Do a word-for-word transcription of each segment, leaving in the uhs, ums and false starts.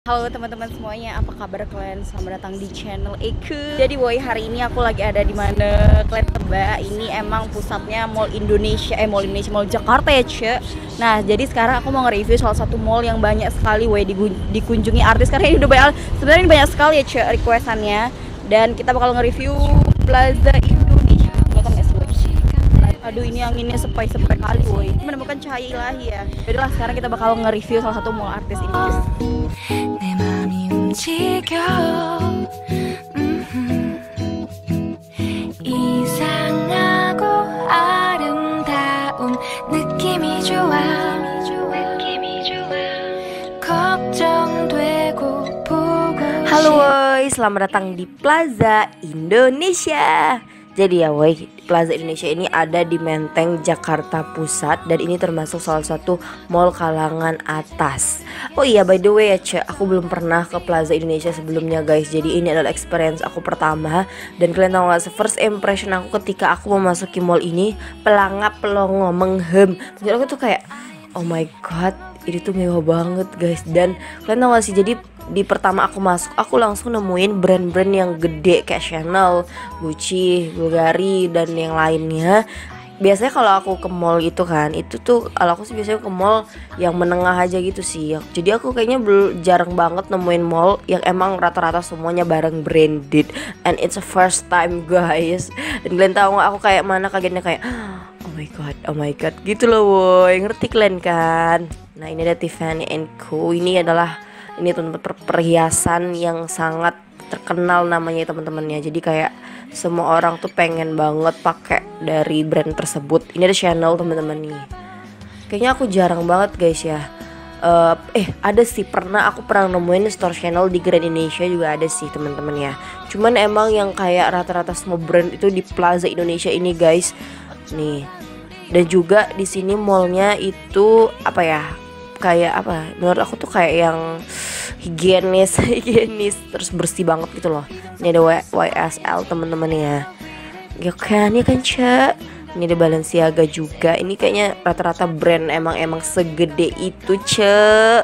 Halo teman-teman semuanya, apa kabar kalian? Selamat datang di channel Eku. Jadi boy, hari ini aku lagi ada di mana? Kalian tebak, ini emang pusatnya Mall Indonesia, eh Mall Indonesia, Mall Jakarta ya ce. Nah, jadi sekarang aku mau nge-review salah satu mall yang banyak sekali boy dikunjungi artis. Karena ini udah banyak, sebenarnya ini banyak sekali ya ce requestannya. Dan kita bakal nge-review Plaza Indonesia. Kelihatan ya boy? Aduh, ini anginnya sepoi-sepoi kali boy. Menemukan cahaya ilahi ya. Yaudah lah, sekarang kita bakal nge-review salah satu mall artis ini. 내 맘이 움직여 이상하고 아름다운 느낌이 좋아 걱정되고 보고 Halo woi, selamat datang di Plaza Indonesia. Jadi ya woi, Plaza Indonesia ini ada di Menteng, Jakarta Pusat. Dan ini termasuk salah satu mall kalangan atas. Oh iya, by the way ya ce, aku belum pernah ke Plaza Indonesia sebelumnya guys. Jadi ini adalah experience aku pertama. Dan kalian tahu gak, first impression aku ketika aku memasuki mall ini, pelangap, pelongo, menghem. Maksud aku tuh kayak, oh my god, ini tuh mewah banget guys. Dan kalian tahu gak sih, jadi di pertama aku masuk, aku langsung nemuin brand-brand yang gede kayak Chanel, Gucci, Bulgari, dan yang lainnya. Biasanya kalau aku ke mall itu kan, itu tuh kalau aku sih biasanya ke mall yang menengah aja gitu sih. Jadi aku kayaknya belum jarang banget nemuin mall yang emang rata-rata semuanya bareng branded. And it's a first time guys. Dan kalian tahu gak aku kayak mana kagetnya, kayak oh my god, oh my god gitu loh woy. Ngerti kalian kan? Nah ini ada Tiffany and Co. Ini adalah ini teman-teman perhiasan yang sangat terkenal namanya teman-temannya. Jadi kayak semua orang tuh pengen banget pakai dari brand tersebut. Ini ada Chanel teman-teman nih. Kayaknya aku jarang banget guys ya. Uh, eh ada sih, pernah aku pernah nemuin store Chanel di Grand Indonesia juga ada sih teman-teman ya. Cuman emang yang kayak rata-rata semua brand itu di Plaza Indonesia ini guys. Nih. Dan juga di sini mallnya itu apa ya? Kayak apa? Menurut aku tuh kayak yang higienis, higienis terus bersih banget gitu loh. Ini ada Y S L teman-teman ya. Ya kan, ya kan Cak. Ini ada Balenciaga juga. Ini kayaknya rata-rata brand emang emang segede itu Cak.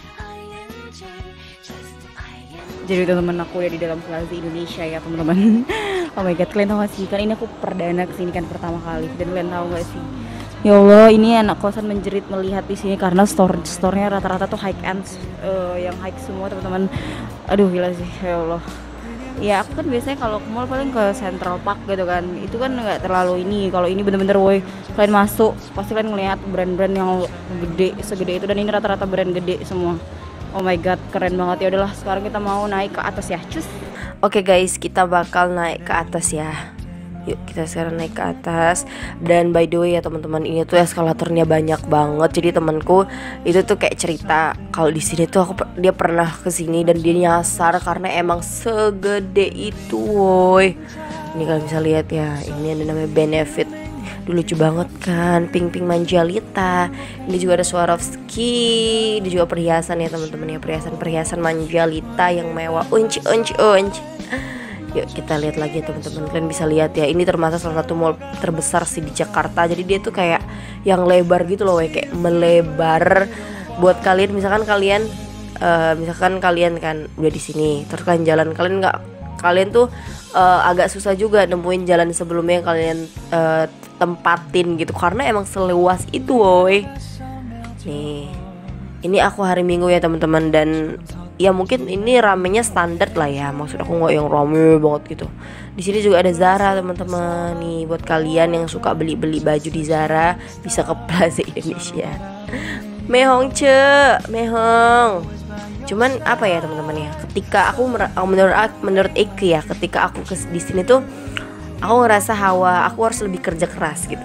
Jadi teman-teman, aku udah di dalam Plaza Indonesia ya teman-teman. Oh my god, kalian tahu gak sih, kan ini aku perdana kesini kan pertama kali. Dan kalian tahu gak sih, ya Allah, ini anak kosan menjerit melihat di sini karena store store-nya rata-rata tuh high end, uh, yang high semua teman-teman. Aduh gila sih, ya Allah. Ya aku kan biasanya kalau ke mall paling ke Central Park gitu kan. Itu kan nggak terlalu ini. Kalau ini bener-bener woi, kalian masuk pasti kalian ngelihat brand-brand yang gede segede itu, dan ini rata-rata brand gede semua. Oh my god, keren banget. Ya udahlah, sekarang kita mau naik ke atas ya. Cus. Oke guys, kita bakal naik ke atas ya. Yuk kita sekarang naik ke atas. Dan by the way ya teman-teman, ini tuh eskalatornya banyak banget. Jadi temanku itu tuh kayak cerita kalau di sini tuh aku dia pernah kesini dan dia nyasar karena emang segede itu woi. Ini kalian bisa lihat ya, ini ada namanya Benefit. Lucu banget kan, Pink Pink Manjalita. Ini juga ada Swarovski. Ini juga perhiasan ya teman-teman ya, perhiasan-perhiasan Manjalita yang mewah. Unci unci unci. Yuk kita lihat lagi ya teman-teman. Kalian bisa lihat ya, ini termasuk salah satu mall terbesar sih di Jakarta. Jadi dia tuh kayak yang lebar gitu loh, kayak melebar. Buat kalian misalkan kalian uh, misalkan kalian kan udah di sini, terus kalian jalan, kalian nggak kalian tuh uh, agak susah juga nemuin jalan sebelumnya yang kalian uh, tempatin gitu, karena emang seluas itu woi. Nih, ini aku hari Minggu ya teman-teman, dan ya mungkin ini ramenya standar lah ya, maksud aku nggak yang rame banget gitu. Di sini juga ada Zara teman-teman nih, buat kalian yang suka beli-beli baju di Zara bisa ke Plaza Indonesia. Mehong ce, mehong. Cuman apa ya teman-teman ya, ketika aku menurut menurut Eki ya, ketika aku ke di sini tuh aku ngerasa hawa aku harus lebih kerja keras gitu.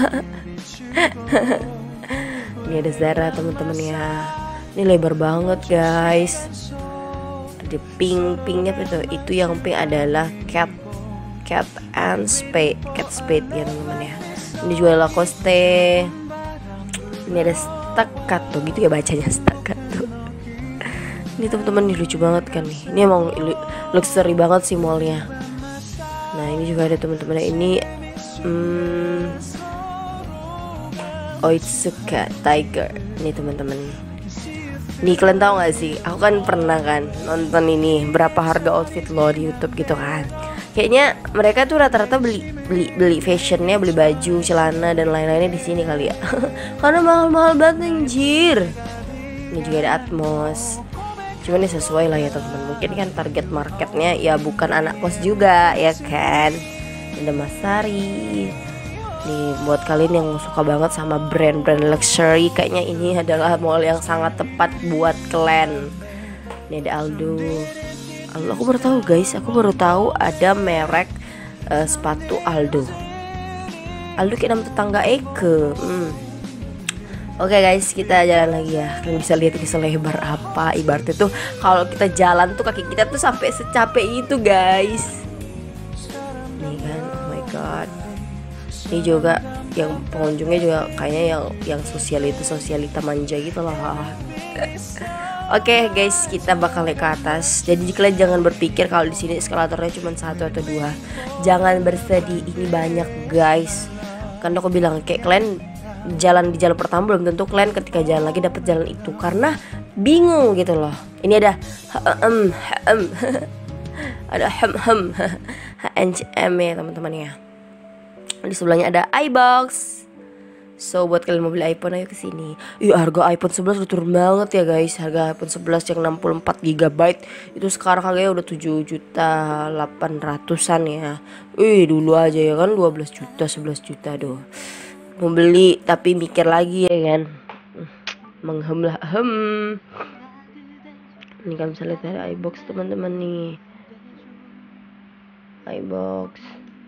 Ini ada Zara teman-teman ya. Ini lebar banget guys. Ada pink, pinknya itu, itu yang pink adalah cat, cat and spade, cat spade ya teman-teman ya. Ini juga Lacoste. Ini ada staccato gitu ya bacanya, staccato. Ini teman-teman, ini lucu banget kan nih. Ini emang luxury banget sih mallnya. Nah ini juga ada teman-teman, ini hmm, Oitsuka Tiger. Ini teman-teman. Nih kalian tahu gak sih, aku kan pernah kan nonton ini berapa harga outfit lo di YouTube gitu kan. Kayaknya mereka tuh rata-rata beli beli beli fashionnya, beli baju, celana dan lain-lainnya di sini kali ya. Karena mahal-mahal banget anjir. Ini juga ada Atmos. Cuman ini sesuai lah ya teman-teman. Mungkin kan target marketnya ya bukan anak kos juga ya kan. Ada Masari. Nih buat kalian yang suka banget sama brand-brand luxury, kayaknya ini adalah mall yang sangat tepat buat kalian. Ini ada Aldo. Aldo aku baru tahu guys, aku baru tahu ada merek uh, sepatu Aldo. Aldo kayak nama tetangga Eke. Hmm. Oke guys, kita jalan lagi ya. Kalian bisa lihat ini selebar apa. Ibaratnya tuh kalau kita jalan tuh kaki kita tuh sampai secapek itu guys. Nih kan, oh my god. Ini juga yang pengunjungnya juga kayaknya yang yang sosialita sosialita manja gitu loh. Oke guys, kita bakal naik ke atas. Jadi kalian jangan berpikir kalau di sini eskalatornya cuma satu atau dua. Jangan bersedih, ini banyak guys. Karena aku bilang kayak kalian jalan di jalan pertama belum tentu kalian ketika jalan lagi dapat jalan itu, karena bingung gitu loh. Ini ada hem hem ada hem hem H and M ya teman-teman ya. Di sebelahnya ada iBox. So buat kalian mau beli iPhone ayo kesini. Iya harga iPhone sebelas udah turun banget ya guys. Harga iPhone sebelas yang enam puluh empat giga byte itu sekarang harganya udah tujuh juta delapan ratusan ya. Ih dulu aja ya kan dua belas juta sebelas juta doh. Mau beli tapi mikir lagi ya kan. Menghem lah hem. Ini kan bisa lihat ada iBox teman-teman nih. iBox.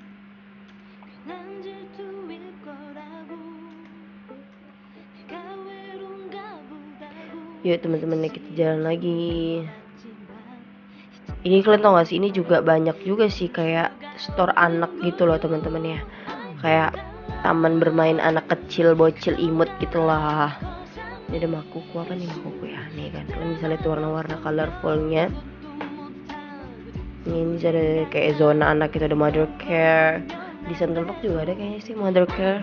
Yuk teman-teman kita jalan lagi. Ini kalian tau gak sih, ini juga banyak juga sih kayak store anak gitu loh teman-teman ya. Kayak taman bermain anak kecil, bocil, imut gitu lah. Ini ada Makuku, apa nih Makuku ya. Nih kan kalian bisa lihat warna-warna colorfulnya. Ini ada kayak zona anak gitu, ada mother care. Di Central Park juga ada kayaknya sih mother care.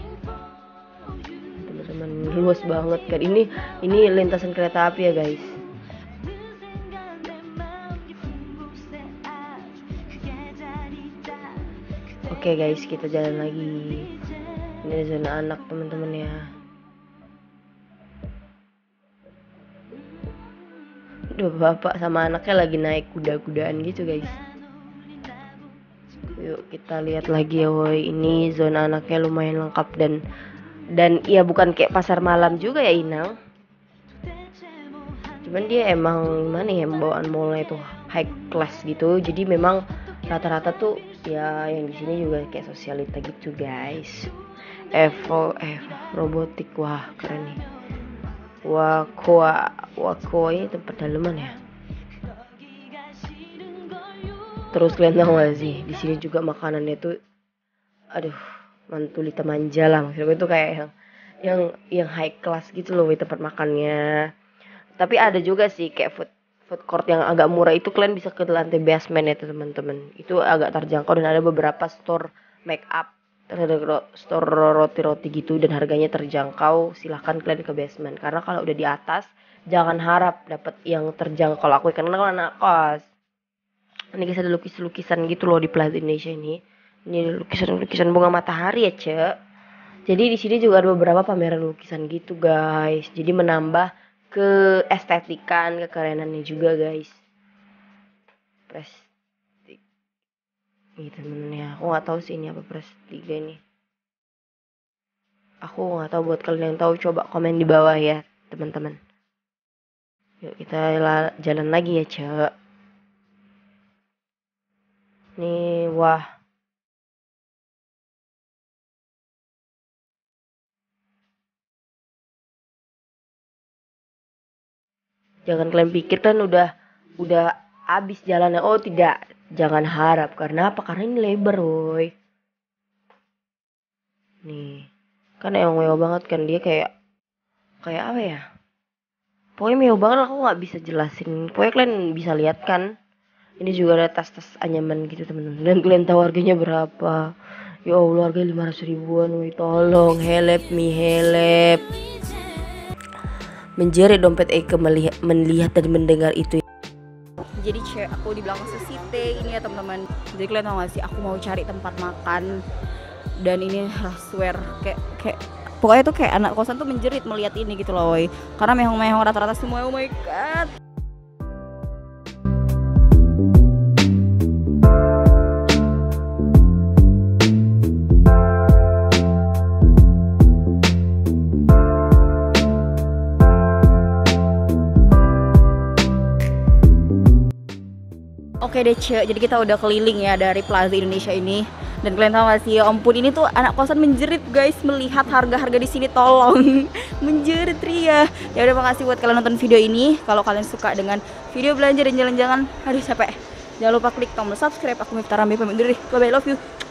Luas banget kan ini ini lintasan kereta api ya guys. Oke guys, kita jalan lagi. Ini zona anak teman-teman ya. Duh, bapak sama anaknya lagi naik kuda-kudaan gitu guys. Yuk kita lihat lagi ya woi. Ini zona anaknya lumayan lengkap dan Dan ya bukan kayak pasar malam juga ya Inang. Cuman dia emang mana ya bawaan mallnya itu high class gitu. Jadi memang rata-rata tuh ya yang di sini juga kayak sosialita gitu guys. Evo, Evo robotik, wah keren nih. Wakoa, Wakoa ini tempat daleman ya. Terus kalian tahu gak sih di sini juga makanannya tuh, aduh. Mantulita manja lah maksudnya itu kayak yang yang yang high class gitu loh tempat makannya. Tapi ada juga sih kayak food food court yang agak murah itu kalian bisa ke lantai basement ya teman-teman. Itu agak terjangkau dan ada beberapa store make up, ada store roti-roti gitu dan harganya terjangkau. Silahkan kalian ke basement karena kalau udah di atas jangan harap dapat yang terjangkau. Kalau aku karena kan anak kos. Ini guys ada lukis-lukisan gitu loh di Plaza Indonesia ini. Ini lukisan-lukisan bunga matahari ya cek. Jadi di sini juga ada beberapa pameran lukisan gitu guys. Jadi menambah keestetikan, kekerenannya juga guys. Prestig. Gitu temen-temen ya. Aku nggak tahu sih ini apa Prestiga ini. Aku nggak tahu, buat kalian yang tahu coba komen di bawah ya teman-teman. Yuk kita jalan lagi ya cek. Nih wah. Jangan kalian pikir kan udah udah habis jalannya. Oh tidak, jangan harap. Karena apa? Karena ini lebar woi. Nih, kan yang mewah banget kan dia kayak kayak apa ya? Pokoknya mewah banget, aku nggak bisa jelasin. Pokoknya kalian bisa lihat kan. Ini juga ada tas-tas anyaman gitu teman-teman. Dan kalian tahu harganya berapa? Ya Allah, harganya lima ratus ribuan. Woi tolong, help me, help. menjerit dompet Eke melihat, melihat dan mendengar itu. Jadi cewek aku di belakang Susite ini ya teman-teman. Jadi kalian tau gak sih, aku mau cari tempat makan dan ini I swear kayak kayak pokoknya tuh kayak anak kosan tuh menjerit melihat ini gitu loh woy. Karena mehong-mehong rata-rata semua, oh my god. Oke deh Ce, jadi kita udah keliling ya dari Plaza Indonesia ini. Dan kalian tahu gak sih, ya ampun ini tuh anak kosan menjerit guys melihat harga-harga di sini, tolong. Menjerit ria. Ya udah, makasih buat kalian nonton video ini. Kalau kalian suka dengan video belanja dan jalan-jalan, aduh capek. Jangan lupa klik tombol subscribe. Aku Miftah Rambe pamit diri. Bye bye, love you.